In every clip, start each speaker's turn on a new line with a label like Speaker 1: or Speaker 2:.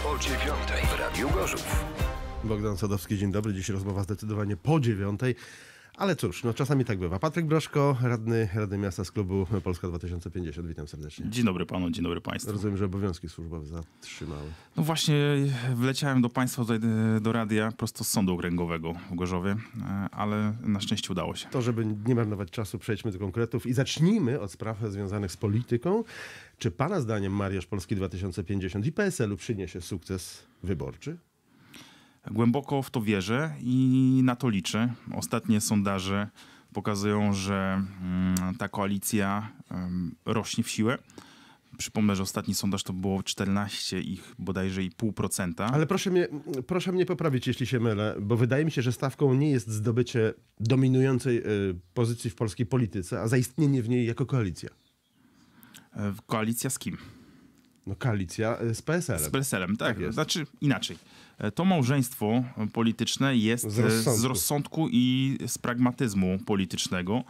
Speaker 1: O 9:00 w Radiu Gorzów.
Speaker 2: Bogdan Sadowski, dzień dobry. Dziś rozmowa zdecydowanie po 9:00. Ale cóż, no czasami tak bywa. Patryk Broszko, radny miasta z klubu Polska 2050. Witam serdecznie.
Speaker 3: Dzień dobry panu, dzień dobry państwu.
Speaker 2: Rozumiem, że obowiązki służbowe zatrzymały.
Speaker 3: No właśnie, wleciałem do państwa tutaj do radia prosto z Sądu Okręgowego w Gorzowie, ale na szczęście udało się.
Speaker 2: To, żeby nie marnować czasu, przejdźmy do konkretów i zacznijmy od spraw związanych z polityką. Czy pana zdaniem mariaż Polski 2050 i PSL-u przyniesie sukces wyborczy?
Speaker 3: Głęboko w to wierzę i na to liczę. Ostatnie sondaże pokazują, że ta koalicja rośnie w siłę. Przypomnę, że ostatni sondaż to było 14 ich bodajże i 0,5%.
Speaker 2: Ale proszę mnie poprawić, jeśli się mylę, bo wydaje mi się, że stawką nie jest zdobycie dominującej pozycji w polskiej polityce, a zaistnienie w niej jako koalicja.
Speaker 3: Koalicja z kim?
Speaker 2: No koalicja z PSL-em.
Speaker 3: Z PSL-em, tak.
Speaker 2: jest.
Speaker 3: Znaczy inaczej. To małżeństwo polityczne jest z rozsądku i z pragmatyzmu politycznego.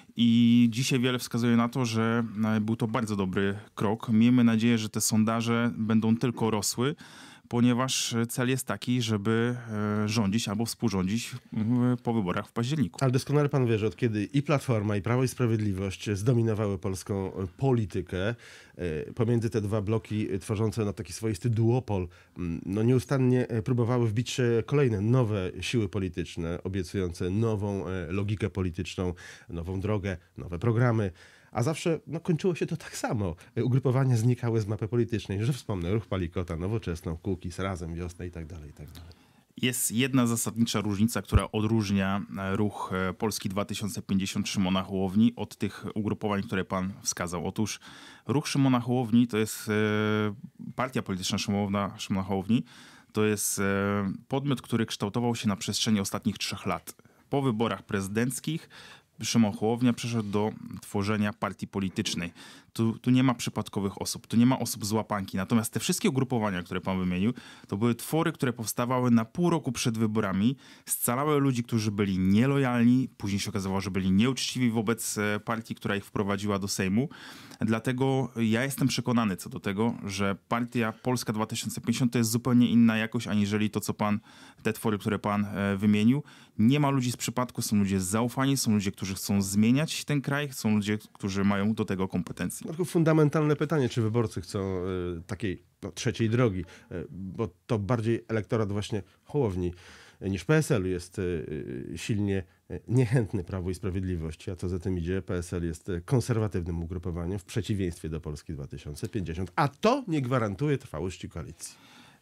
Speaker 3: I dzisiaj wiele wskazuje na to, że był to bardzo dobry krok. Miejmy nadzieję, że te sondaże będą tylko rosły, ponieważ cel jest taki, żeby rządzić albo współrządzić po wyborach w październiku.
Speaker 2: Ale doskonale pan wie, że od kiedy i Platforma, i Prawo i Sprawiedliwość zdominowały polską politykę, pomiędzy te dwa bloki tworzące taki swoisty duopol, no nieustannie próbowały wbić się kolejne nowe siły polityczne, obiecujące nową logikę polityczną, nową drogę, nowe programy. A zawsze kończyło się to tak samo. Ugrupowania znikały z mapy politycznej, że wspomnę Ruch Palikota, Nowoczesną, Kukiz, Razem, Wiosna i tak dalej, i tak dalej.
Speaker 3: Jest jedna zasadnicza różnica, która odróżnia ruch Polski 2050 Szymona Hołowni od tych ugrupowań, które pan wskazał. Otóż ruch Szymona Hołowni to jest partia polityczna Szymona Hołowni, to jest podmiot, który kształtował się na przestrzeni ostatnich 3 lat. Po wyborach prezydenckich Szymon Hołownia przeszedł do tworzenia partii politycznej. Tu nie ma przypadkowych osób, tu nie ma osób z łapanki. Natomiast te wszystkie ugrupowania, które pan wymienił, to były twory, które powstawały na pół roku przed wyborami, scalały ludzi, którzy byli nielojalni, później się okazało, że byli nieuczciwi wobec partii, która ich wprowadziła do Sejmu. Dlatego ja jestem przekonany co do tego, że partia Polska 2050 to jest zupełnie inna jakość, aniżeli to, co te twory, które pan wymienił. Nie ma ludzi z przypadku, są ludzie zaufani, są ludzie, którzy chcą zmieniać ten kraj, są ludzie, którzy mają do tego kompetencje.
Speaker 2: Tylko fundamentalne pytanie, czy wyborcy chcą takiej trzeciej drogi, bo to bardziej elektorat właśnie Hołowni niż PSL-u jest silnie niechętny Prawu i Sprawiedliwości, a co za tym idzie, PSL jest konserwatywnym ugrupowaniem w przeciwieństwie do Polski 2050, a to nie gwarantuje trwałości koalicji.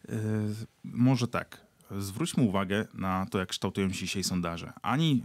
Speaker 3: Może tak. Zwróćmy uwagę na to, jak kształtują się dzisiaj sondaże. Ani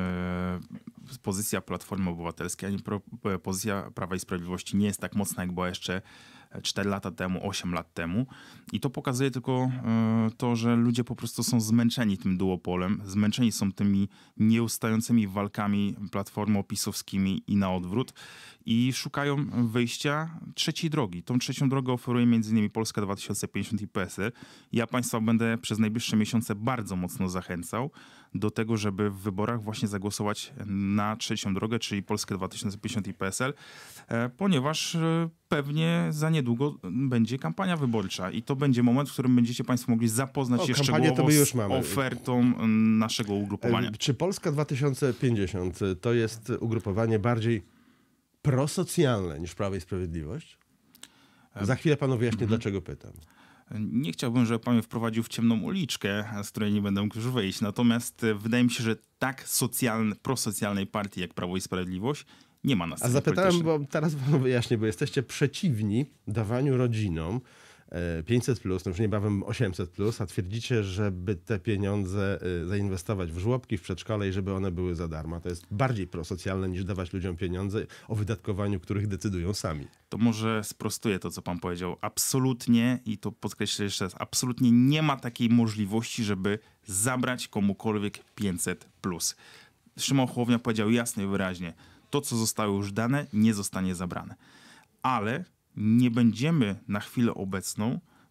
Speaker 3: pozycja Platformy Obywatelskiej, ani pozycja Prawa i Sprawiedliwości nie jest tak mocna, jak była jeszcze 4 lata temu, 8 lat temu. I to pokazuje tylko to, że ludzie po prostu są zmęczeni tym duopolem, zmęczeni są tymi nieustającymi walkami platformo-pisowskimi i na odwrót i szukają wyjścia trzeciej drogi. Tą trzecią drogę oferuje m.in. Polska 2050 i PSL. Ja państwa będę przez najbliższe miesiące bardzo mocno zachęcał do tego, żeby w wyborach właśnie zagłosować na trzecią drogę, czyli Polskę 2050 i PSL, ponieważ pewnie za niedługo będzie kampania wyborcza i to będzie moment, w którym będziecie państwo mogli zapoznać się szczegółowo z ofertą naszego ugrupowania.
Speaker 2: Czy Polska 2050 to jest ugrupowanie bardziej prosocjalne niż Prawo i Sprawiedliwość? Za chwilę panu wyjaśnię, dlaczego pytam.
Speaker 3: Nie chciałbym, żeby pan mnie wprowadził w ciemną uliczkę, z której nie będę mógł już wyjść. Natomiast wydaje mi się, że tak prosocjalnej partii jak Prawo i Sprawiedliwość nie ma na scenie.
Speaker 2: A zapytałem, bo teraz panu wyjaśnię, bo jesteście przeciwni dawaniu rodzinom 500+, no już niebawem 800+, a twierdzicie, żeby te pieniądze zainwestować w żłobki, w przedszkole i żeby one były za darmo. To jest bardziej prosocjalne niż dawać ludziom pieniądze, o wydatkowaniu których decydują sami.
Speaker 3: To może sprostuję to, co pan powiedział. Absolutnie, i to podkreślę jeszcze raz, absolutnie nie ma takiej możliwości, żeby zabrać komukolwiek 500+. Szymon Hołownia powiedział jasno i wyraźnie, to, co zostało już dane, nie zostanie zabrane. Ale nie będziemy na chwilę obecną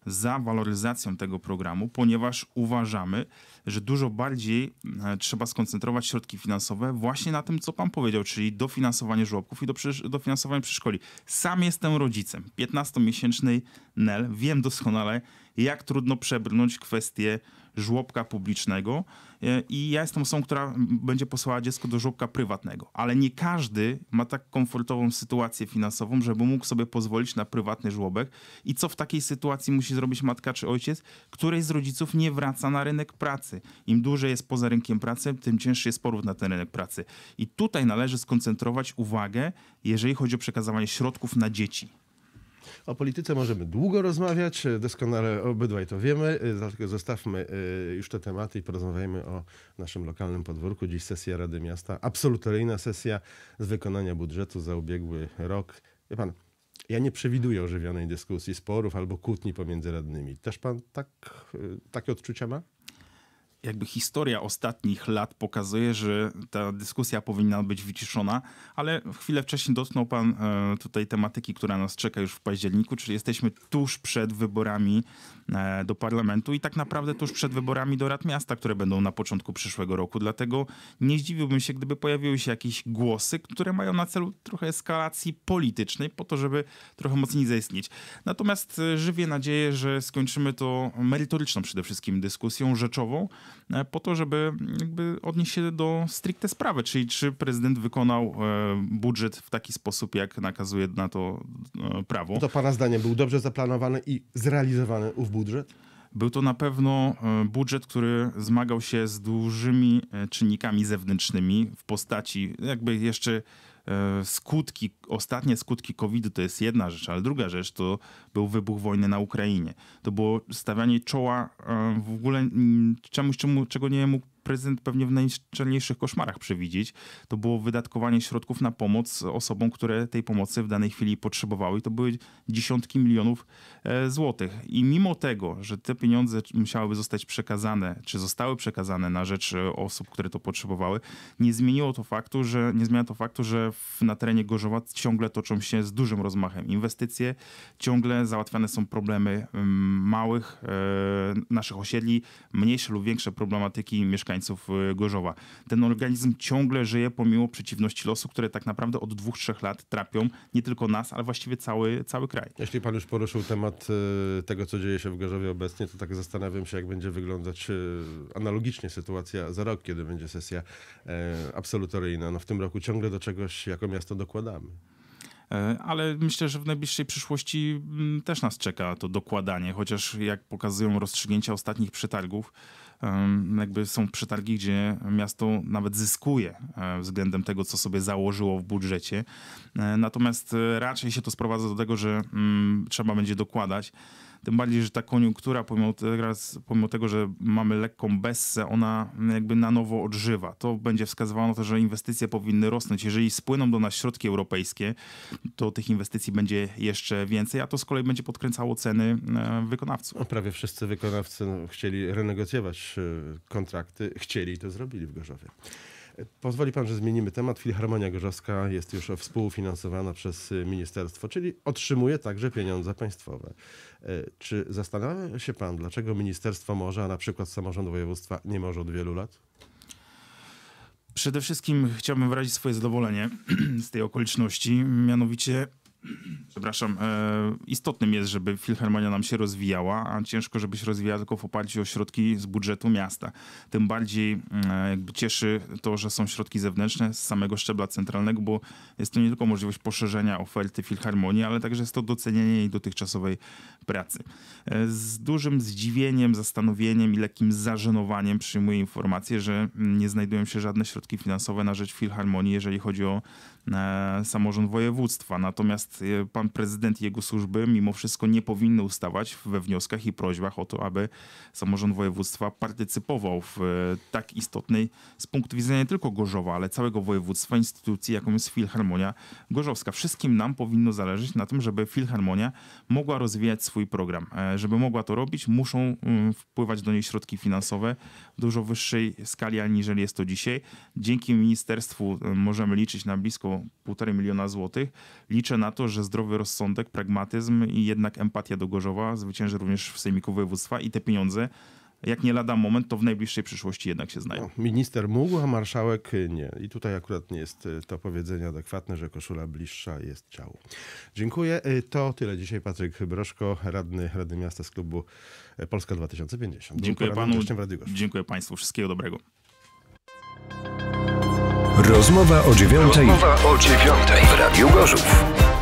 Speaker 3: za waloryzacją tego programu, ponieważ uważamy, że dużo bardziej trzeba skoncentrować środki finansowe właśnie na tym, co pan powiedział, czyli dofinansowanie żłobków i dofinansowanie przedszkoli. Sam jestem rodzicem 15-miesięcznej Nel. Wiem doskonale, jak trudno przebrnąć kwestię żłobka publicznego i ja jestem osobą, która będzie posyłała dziecko do żłobka prywatnego, ale nie każdy ma tak komfortową sytuację finansową, żeby mógł sobie pozwolić na prywatny żłobek. I co w takiej sytuacji musi zrobić matka czy ojciec? Któryś z rodziców nie wraca na rynek pracy. Im dłużej jest poza rynkiem pracy, tym cięższy jest powrót na ten rynek pracy. I tutaj należy skoncentrować uwagę, jeżeli chodzi o przekazywanie środków na dzieci.
Speaker 2: O polityce możemy długo rozmawiać, doskonale obydwaj to wiemy, dlatego zostawmy już te tematy i porozmawiajmy o naszym lokalnym podwórku. Dziś sesja Rady Miasta, absolutoryjna sesja z wykonania budżetu za ubiegły rok. Wie pan, ja nie przewiduję ożywionej dyskusji, sporów albo kłótni pomiędzy radnymi. Też pan takie odczucia ma?
Speaker 3: Jakby historia ostatnich lat pokazuje, że ta dyskusja powinna być wyciszona, ale chwilę wcześniej dotknął pan tutaj tematyki, która nas czeka już w październiku, czyli jesteśmy tuż przed wyborami do parlamentu i tak naprawdę tuż przed wyborami do Rad Miasta, które będą na początku przyszłego roku. Dlatego nie zdziwiłbym się, gdyby pojawiły się jakieś głosy, które mają na celu trochę eskalacji politycznej, po to, żeby trochę mocniej zaistnieć. Natomiast żywię nadzieję, że skończymy to merytoryczną przede wszystkim dyskusją rzeczową, po to, żeby jakby odnieść się do stricte sprawy, czyli czy prezydent wykonał budżet w taki sposób, jak nakazuje na to prawo.
Speaker 2: To pana zdaniem był dobrze zaplanowany i zrealizowany ów budżet?
Speaker 3: Był to na pewno budżet, który zmagał się z dużymi czynnikami zewnętrznymi w postaci jakby jeszcze ostatnie skutki COVID-u to jest jedna rzecz, ale druga rzecz to był wybuch wojny na Ukrainie. To było stawianie czoła w ogóle czemuś, czego nie mógł prezydent pewnie w najszczelniejszych koszmarach przewidzieć. To było wydatkowanie środków na pomoc osobom, które tej pomocy w danej chwili potrzebowały. I to były dziesiątki milionów złotych. I mimo tego, że te pieniądze musiałyby zostać przekazane, czy zostały przekazane na rzecz osób, które to potrzebowały, nie zmienia to faktu, że na terenie Gorzowa ciągle toczą się z dużym rozmachem inwestycje, ciągle załatwiane są problemy małych naszych osiedli, mniejsze lub większe problematyki mieszkańców Gorzowa. Ten organizm ciągle żyje pomimo przeciwności losu, które tak naprawdę od 2-3 lat trapią nie tylko nas, ale właściwie cały kraj.
Speaker 2: Jeśli pan już poruszył temat tego, co dzieje się w Gorzowie obecnie, to tak zastanawiam się, jak będzie wyglądać analogicznie sytuacja za rok, kiedy będzie sesja absolutoryjna. No w tym roku ciągle do czegoś jako miasto dokładamy.
Speaker 3: Ale myślę, że w najbliższej przyszłości też nas czeka to dokładanie, chociaż jak pokazują rozstrzygnięcia ostatnich przetargów, jakby są przetargi, gdzie miasto nawet zyskuje względem tego, co sobie założyło w budżecie. Natomiast raczej się to sprowadza do tego, że trzeba będzie dokładać. Tym bardziej, że ta koniunktura, pomimo tego, że mamy lekką bessę, ona jakby na nowo odżywa. To będzie wskazywało na to, że inwestycje powinny rosnąć. Jeżeli spłyną do nas środki europejskie, to tych inwestycji będzie jeszcze więcej, a to z kolei będzie podkręcało ceny wykonawców.
Speaker 2: No, prawie wszyscy wykonawcy chcieli renegocjować kontrakty, chcieli i to zrobili w Gorzowie. Pozwoli pan, że zmienimy temat. Filharmonia Gorzowska jest już współfinansowana przez ministerstwo, czyli otrzymuje także pieniądze państwowe. Czy zastanawia się pan, dlaczego ministerstwo może, a na przykład samorząd województwa nie może od wielu lat?
Speaker 3: Przede wszystkim chciałbym wyrazić swoje zadowolenie z tej okoliczności, mianowicie istotnym jest, żeby Filharmonia nam się rozwijała, a ciężko, żeby się rozwijała tylko w oparciu o środki z budżetu miasta. Tym bardziej jakby cieszy to, że są środki zewnętrzne z samego szczebla centralnego, bo jest to nie tylko możliwość poszerzenia oferty Filharmonii, ale także jest to docenienie jej dotychczasowej pracy. Z dużym zdziwieniem, zastanowieniem i lekkim zażenowaniem przyjmuję informację, że nie znajdują się żadne środki finansowe na rzecz Filharmonii, jeżeli chodzi o samorząd województwa. Natomiast pan prezydent i jego służby mimo wszystko nie powinny ustawać we wnioskach i prośbach o to, aby samorząd województwa partycypował w tak istotnej z punktu widzenia nie tylko Gorzowa, ale całego województwa instytucji, jaką jest Filharmonia Gorzowska. Wszystkim nam powinno zależeć na tym, żeby Filharmonia mogła rozwijać swój program. Żeby mogła to robić, muszą wpływać do niej środki finansowe w dużo wyższej skali, aniżeli jest to dzisiaj. Dzięki ministerstwu możemy liczyć na blisko 1,5 miliona złotych. Liczę na to, to, że zdrowy rozsądek, pragmatyzm i jednak empatia do Gorzowa zwycięży również w Sejmiku Województwa i te pieniądze, jak nie lada moment, to w najbliższej przyszłości jednak się znajdą.
Speaker 2: Minister mógł, a marszałek nie. I tutaj akurat nie jest to powiedzenie adekwatne, że koszula bliższa jest ciału. Dziękuję. To tyle dzisiaj. Patryk Broszko, radny miasta z klubu Polska 2050.
Speaker 3: Dziękuję panu.
Speaker 2: W Radiu Gorzów.
Speaker 3: Dziękuję państwu. Wszystkiego dobrego.
Speaker 1: Rozmowa o 9:00 w Radiu Gorzów.